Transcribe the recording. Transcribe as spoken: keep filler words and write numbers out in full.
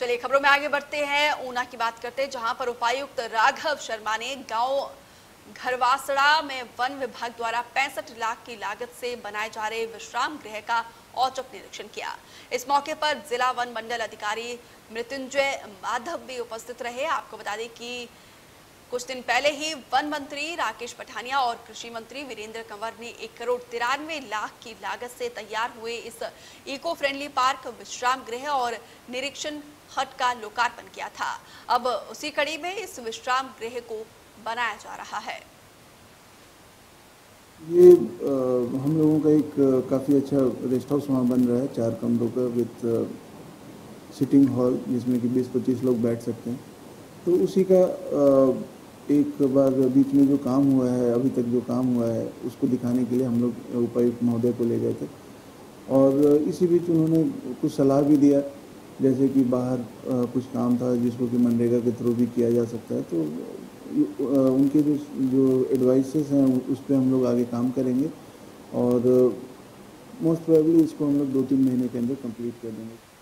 चलिए खबरों में आगे बढ़ते हैं। ऊना की बात करते हैं, जहां पर उपायुक्त राघव शर्मा ने गांव घरवासड़ा में वन विभाग द्वारा पैंसठ लाख की लागत से बनाए जा रहे विश्राम गृह का औचक निरीक्षण किया। इस मौके पर जिला वन मंडल अधिकारी मृत्युंजय माधव भी उपस्थित रहे। आपको बता दें कि कुछ दिन पहले ही वन मंत्री राकेश पठानिया और कृषि मंत्री वीरेंद्र कंवर ने एक करोड़ तिरानवे लाख की लागत से तैयार हुए इस इको फ्रेंडली पार्क, विश्राम गृह और निरीक्षण हट का लोकार्पण किया था। अब उसी कड़ी में इस विश्राम गृह को बनाया जा रहा है। ये आ, हम लोगों का एक काफ़ी अच्छा रेस्ट हाउस वहाँ बन रहा है, चार कमरों का विद सिटिंग हॉल, जिसमें कि बीस पच्चीस लोग बैठ सकते हैं। तो उसी का आ, एक बार बीच में जो काम हुआ है, अभी तक जो काम हुआ है, उसको दिखाने के लिए हम लोग उपायुक्त महोदय को ले गए थे। और इसी बीच उन्होंने कुछ सलाह भी दिया, जैसे कि बाहर आ, कुछ काम था जिसको कि मनरेगा के थ्रू भी किया जा सकता है। तो आ, उनके जो जो एडवाइसेस हैं उस पर हम लोग आगे काम करेंगे और मोस्ट प्रोबेबली इसको हम लोग दो तीन महीने के अंदर कंप्लीट कर देंगे।